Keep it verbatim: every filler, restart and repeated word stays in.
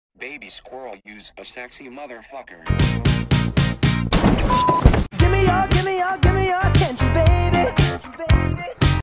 Baby squirrel use a sexy motherfucker. Give me your, give me